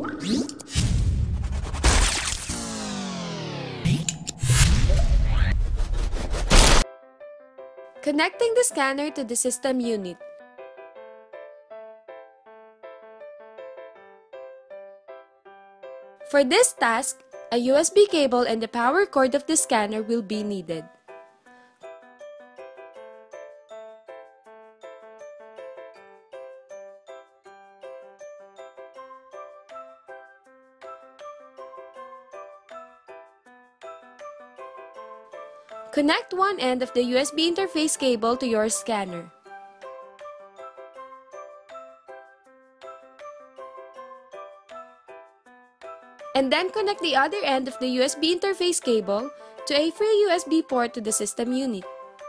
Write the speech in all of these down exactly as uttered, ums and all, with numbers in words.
Connecting the scanner to the system unit. For this task, a U S B cable and the power cord of the scanner will be needed. Connect one end of the U S B interface cable to your scanner. And then connect the other end of the U S B interface cable to a free U S B port to the system unit.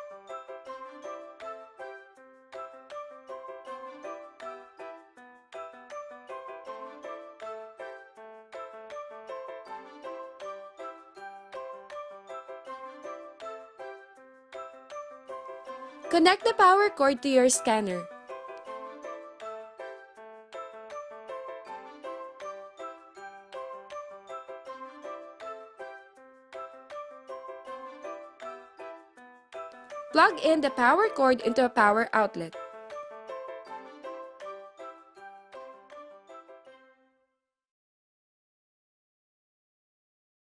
Connect the power cord to your scanner. Plug in the power cord into a power outlet.